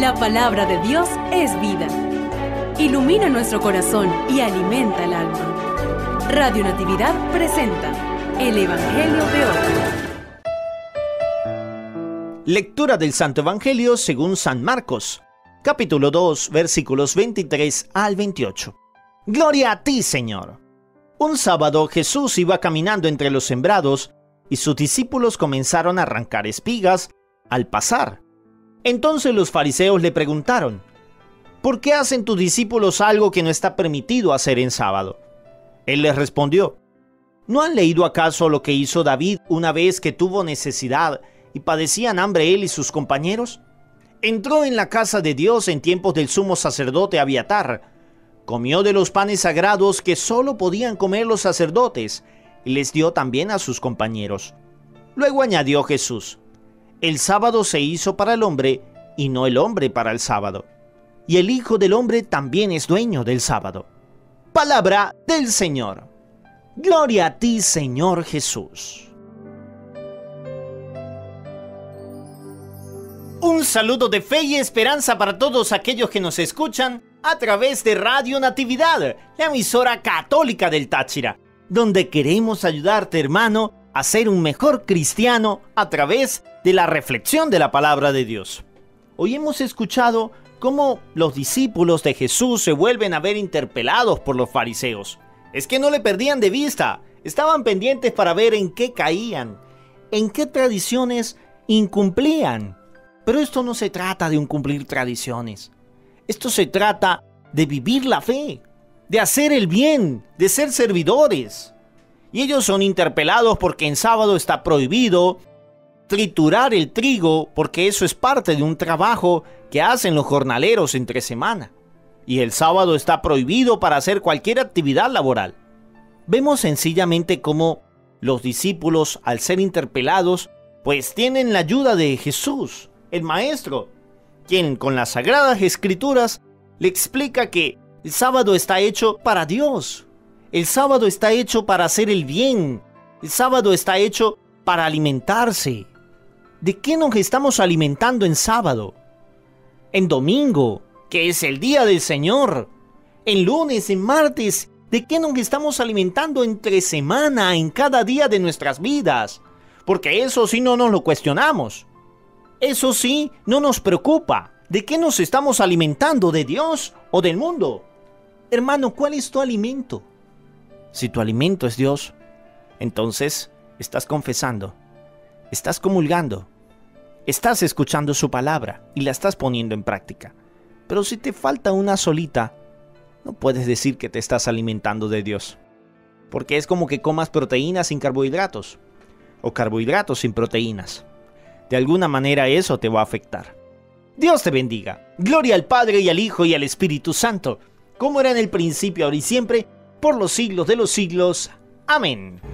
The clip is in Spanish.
La palabra de Dios es vida. Ilumina nuestro corazón y alimenta el alma. Radio Natividad presenta el Evangelio de hoy. Lectura del Santo Evangelio según San Marcos, capítulo 2, versículos 23 al 28. Gloria a ti, Señor. Un sábado Jesús iba caminando entre los sembrados y sus discípulos comenzaron a arrancar espigas al pasar. Entonces los fariseos le preguntaron: ¿por qué hacen tus discípulos algo que no está permitido hacer en sábado? Él les respondió: ¿no han leído acaso lo que hizo David una vez que tuvo necesidad y padecían hambre él y sus compañeros? Entró en la casa de Dios en tiempos del sumo sacerdote Abiatar, comió de los panes sagrados que solo podían comer los sacerdotes y les dio también a sus compañeros. Luego añadió Jesús: el sábado se hizo para el hombre y no el hombre para el sábado. Y el Hijo del Hombre también es dueño del sábado. Palabra del Señor. Gloria a ti, Señor Jesús. Un saludo de fe y esperanza para todos aquellos que nos escuchan a través de Radio Natividad, la emisora católica del Táchira, donde queremos ayudarte, hermano, a ser un mejor cristiano a través de la reflexión de la palabra de Dios. Hoy hemos escuchado cómo los discípulos de Jesús se vuelven a ver interpelados por los fariseos. Es que no le perdían de vista, estaban pendientes para ver en qué caían, en qué tradiciones incumplían. Pero esto no se trata de cumplir tradiciones. Esto se trata de vivir la fe, de hacer el bien, de ser servidores. Y ellos son interpelados porque en sábado está prohibido triturar el trigo, porque eso es parte de un trabajo que hacen los jornaleros entre semana. Y el sábado está prohibido para hacer cualquier actividad laboral. Vemos sencillamente cómo los discípulos, al ser interpelados, pues tienen la ayuda de Jesús, el Maestro, quien con las Sagradas Escrituras le explica que el sábado está hecho para Dios. El sábado está hecho para hacer el bien. El sábado está hecho para alimentarse. ¿De qué nos estamos alimentando en sábado? En domingo, que es el día del Señor. En lunes, en martes, ¿de qué nos estamos alimentando entre semana, en cada día de nuestras vidas? Porque eso sí no nos lo cuestionamos. Eso sí no nos preocupa. ¿De qué nos estamos alimentando? ¿De Dios o del mundo? Hermano, ¿cuál es tu alimento? Si tu alimento es Dios, entonces estás confesando, estás comulgando, estás escuchando su palabra y la estás poniendo en práctica. Pero si te falta una solita, no puedes decir que te estás alimentando de Dios. Porque es como que comas proteínas sin carbohidratos o carbohidratos sin proteínas. De alguna manera eso te va a afectar. Dios te bendiga. Gloria al Padre y al Hijo y al Espíritu Santo, como era en el principio, ahora y siempre, por los siglos de los siglos. Amén.